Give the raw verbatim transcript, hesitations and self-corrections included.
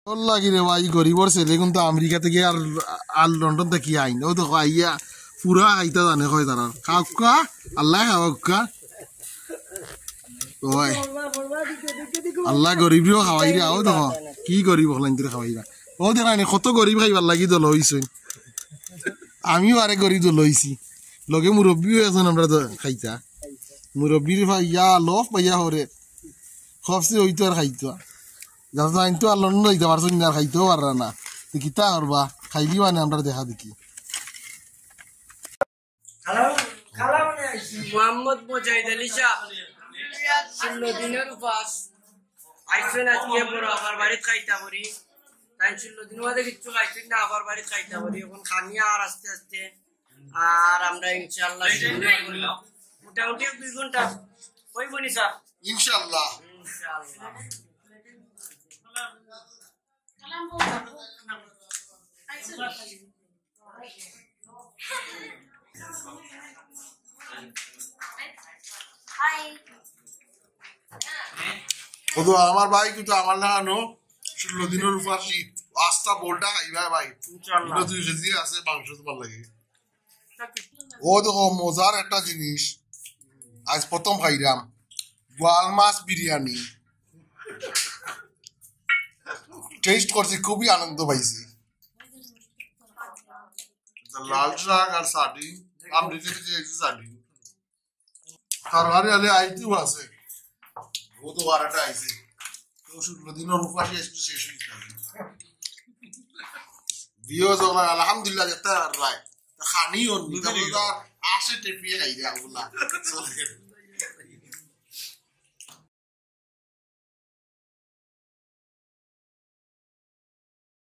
والله كده واي গরিবর ছেলে কিন্তু আমেরিকা থেকে আর আর লন্ডন থেকে আইন ও দেখো আইয়া পুরা আইতা জানে কয় তারা কাকা আল্লাহ কাকা ওই আল্লাহ গরিবিও খাওয়াই রে ও দেখো কি গরিব হলাইন তোর খাওয়াইরা ও দেখা নি কত গরিব খাইবার লাগি তো লইছই আমিও আরে গরিব তো লইছি লগে মুরব্বিও এখন আমরা তো খাইতা মুরব্বির ভাইয়া লফ ভাইয়া হরে খফসি হইতো আর খাইতো যাতে আইন তো আর লন্ডন যাইতে পারছো না খাইতেও পাররা না কিতা করবা খাইলি মানে আমরা দেখা দেখি মোহাম্মদ মুজাহিদ আলী শাহ ষোলো দিনের উপাস আইসেন আজকে বড় আবার বাড়িতে খাইতা করি তাই ষোলো দিন মধ্যে কিচ্ছু খাইছেন না আবার বাড়িতে খাইতা করি এখন খানি আর আস্তে আস্তে আর আমরা ইনশাআল্লাহ মোটামুটি দুই ঘন্টা হইব নি স্যার ইনশাআল্লাহ ইনশাআল্লাহ ওতো আমার ভাই কিন্তু আমার লাগানো ষোলো দিনের উপাসী আস্তা বোলটা খাইবা ভাই ইনশাআল্লাহ দুই কেজি আছে মাংস তোমার লাগে ও দেখো মজার একটা জিনিস আজ প্রথম খাইলাম গোয়াল মাছ বিরিয়ানি টেস্ট করছি খুবই আনন্দ পাইছি লাল শাক আর সার্ডিন আমেরিকা থেকে এসেছে সার্ডিন তরকারি আলে আইতেও আছে ও তো বারোটা আইছে তো ষোলো দিনের উপাসী আসবে শেষ হইতে হবে বিয়ে যখন আলহামদুলিল্লাহ যেতে রায় খানিও নি আসে টেপিয়ে খাই দেয়া